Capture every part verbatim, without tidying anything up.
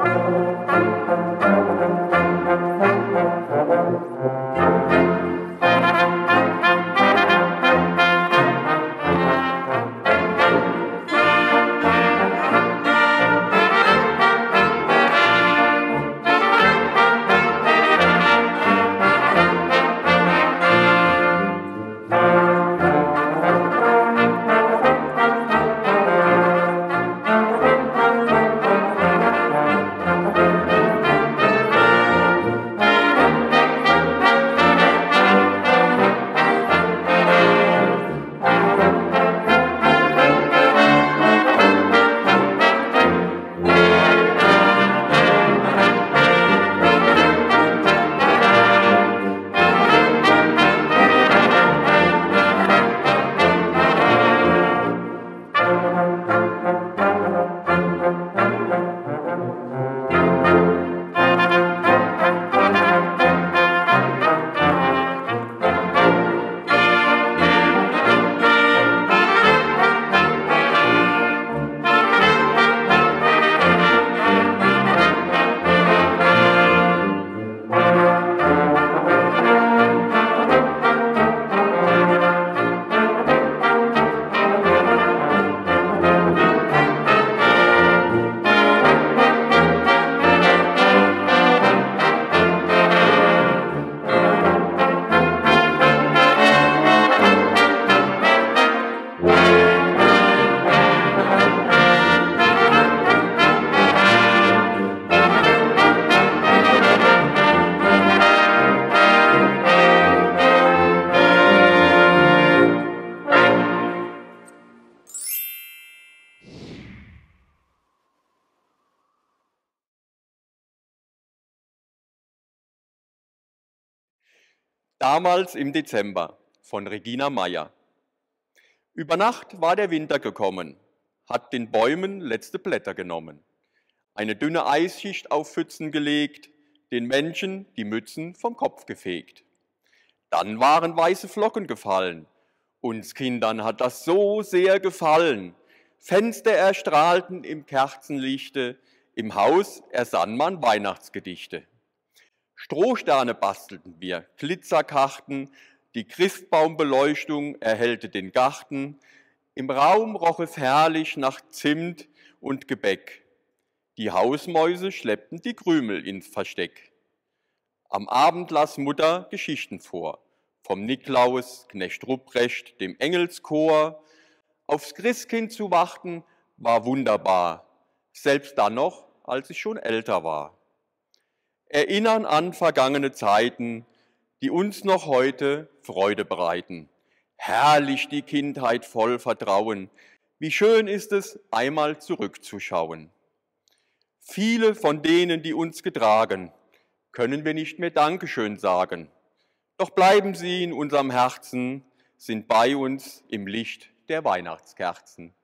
Damals im Dezember von Regina Meyer. Über Nacht war der Winter gekommen, hat den Bäumen letzte Blätter genommen, eine dünne Eisschicht auf Pfützen gelegt, den Menschen die Mützen vom Kopf gefegt. Dann waren weiße Flocken gefallen, uns Kindern hat das so sehr gefallen. Fenster erstrahlten im Kerzenlichte, im Haus ersann man Weihnachtsgedichte. Strohsterne bastelten wir, Glitzerkarten, die Christbaumbeleuchtung erhellte den Garten, im Raum roch es herrlich nach Zimt und Gebäck. Die Hausmäuse schleppten die Krümel ins Versteck. Am Abend las Mutter Geschichten vor, vom Niklaus, Knecht Rupprecht, dem Engelschor. Aufs Christkind zu warten war wunderbar, selbst dann noch, als ich schon älter war. Erinnern an vergangene Zeiten, die uns noch heute Freude bereiten. Herrlich die Kindheit voll Vertrauen, wie schön ist es, einmal zurückzuschauen. Viele von denen, die uns getragen, können wir nicht mehr Dankeschön sagen. Doch bleiben sie in unserem Herzen, sind bei uns im Licht der Weihnachtskerzen.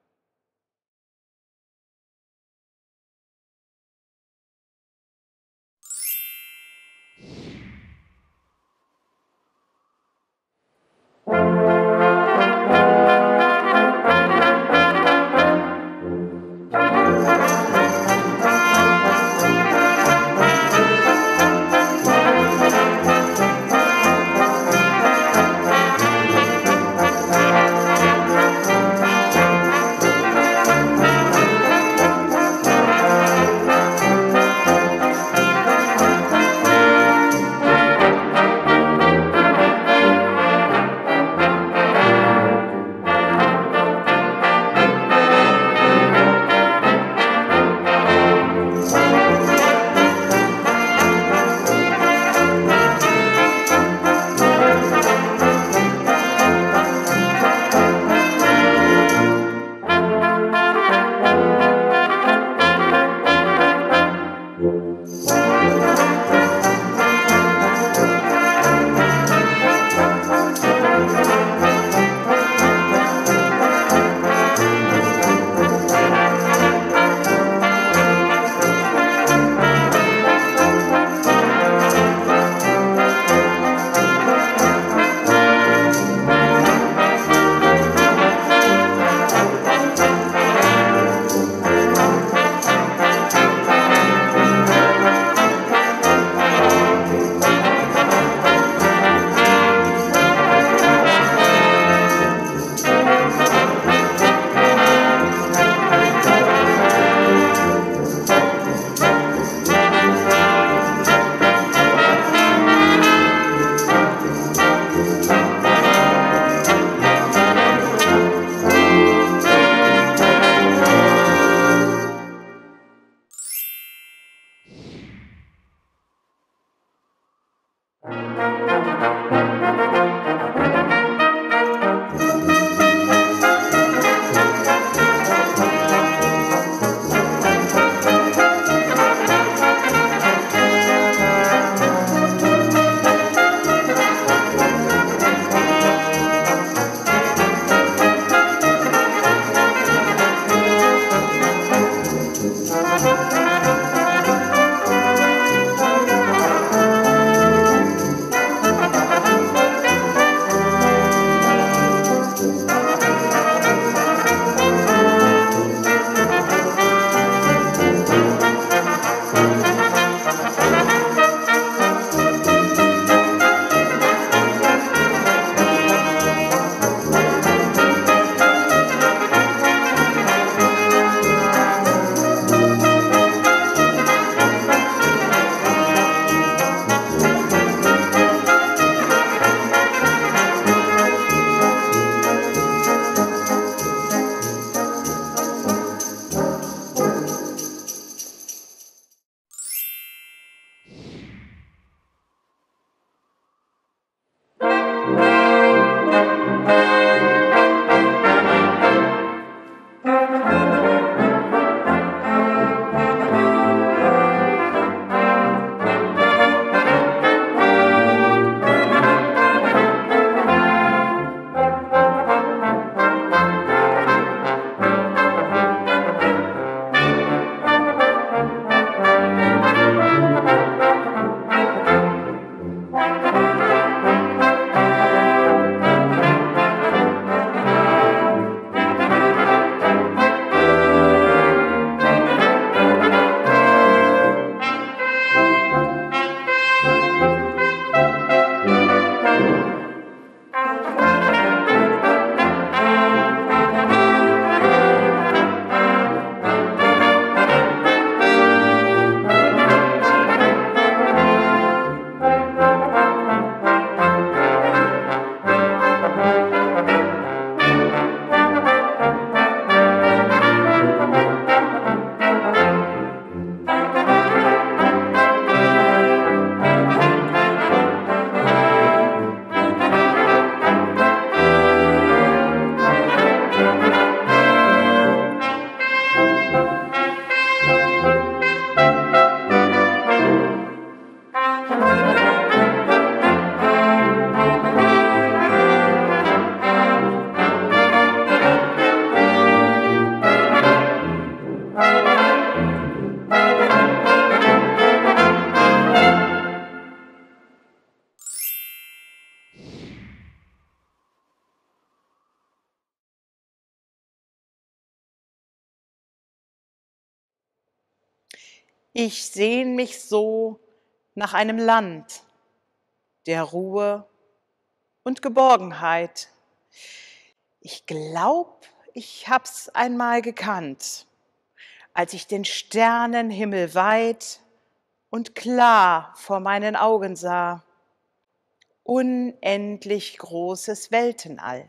Ich sehn mich so nach einem Land der Ruhe und Geborgenheit. Ich glaub, ich hab's einmal gekannt, als ich den Sternenhimmel weit und klar vor meinen Augen sah. Unendlich großes Weltenall.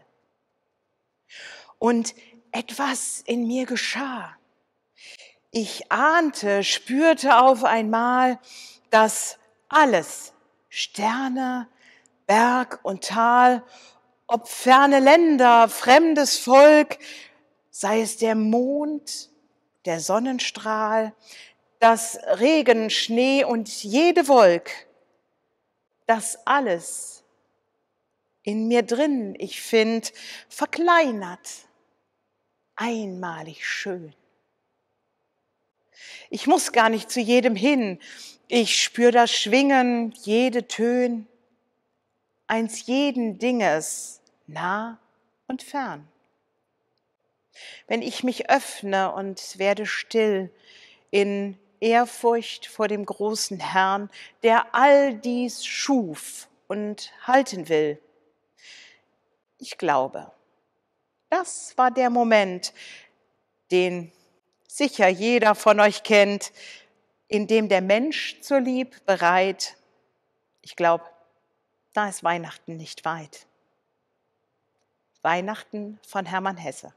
Und etwas in mir geschah. Ich ahnte, spürte auf einmal, dass alles, Sterne, Berg und Tal, ob ferne Länder, fremdes Volk, sei es der Mond, der Sonnenstrahl, das Regen, Schnee und jede Wolk, das alles in mir drin, ich find, verkleinert, einmalig schön. Ich muss gar nicht zu jedem hin, ich spür das Schwingen, jede Tön, eins jeden Dinges, nah und fern. Wenn ich mich öffne und werde still in Ehrfurcht vor dem großen Herrn, der all dies schuf und halten will. Ich glaube, das war der Moment, den sicher jeder von euch kennt, in dem der Mensch zur Lieb bereit. Ich glaube, da ist Weihnachten nicht weit. Weihnachten von Hermann Hesse.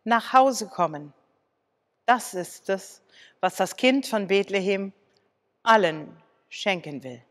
nach Hause kommen. Das ist es, was das Kind von Bethlehem allen schenken will.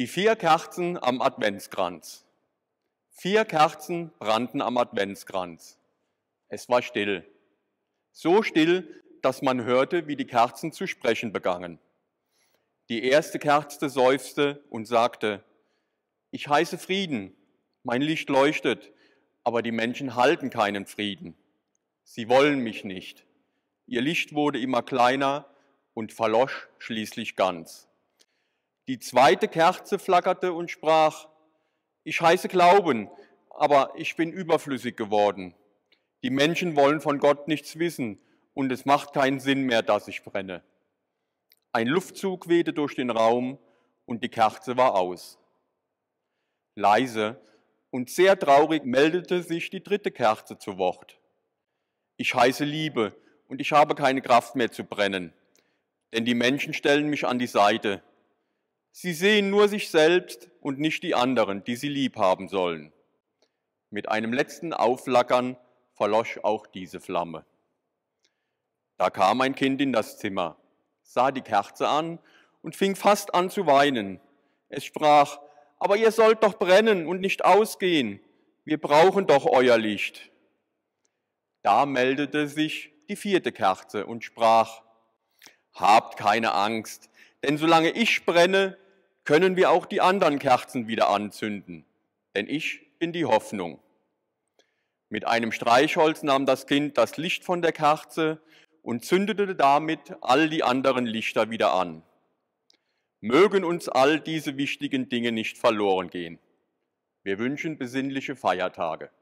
Die vier Kerzen am Adventskranz. Vier Kerzen brannten am Adventskranz. Es war still. So still, dass man hörte, wie die Kerzen zu sprechen begannen. Die erste Kerze seufzte und sagte: Ich heiße Frieden, mein Licht leuchtet, aber die Menschen halten keinen Frieden. Sie wollen mich nicht. Ihr Licht wurde immer kleiner und verlosch schließlich ganz. Die zweite Kerze flackerte und sprach: Ich heiße Glauben, aber ich bin überflüssig geworden. Die Menschen wollen von Gott nichts wissen und es macht keinen Sinn mehr, dass ich brenne. Ein Luftzug wehte durch den Raum und die Kerze war aus. Leise und sehr traurig meldete sich die dritte Kerze zu Wort. Ich heiße Liebe und ich habe keine Kraft mehr zu brennen, denn die Menschen stellen mich an die Seite. Sie sehen nur sich selbst und nicht die anderen, die sie lieb haben sollen. Mit einem letzten Aufflackern verlosch auch diese Flamme. Da kam ein Kind in das Zimmer, sah die Kerze an und fing fast an zu weinen. Es sprach: Aber ihr sollt doch brennen und nicht ausgehen. Wir brauchen doch euer Licht. Da meldete sich die vierte Kerze und sprach: Habt keine Angst, denn solange ich brenne, können wir auch die anderen Kerzen wieder anzünden, denn ich bin die Hoffnung. Mit einem Streichholz nahm das Kind das Licht von der Kerze und zündete damit all die anderen Lichter wieder an. Mögen uns all diese wichtigen Dinge nicht verloren gehen. Wir wünschen besinnliche Feiertage.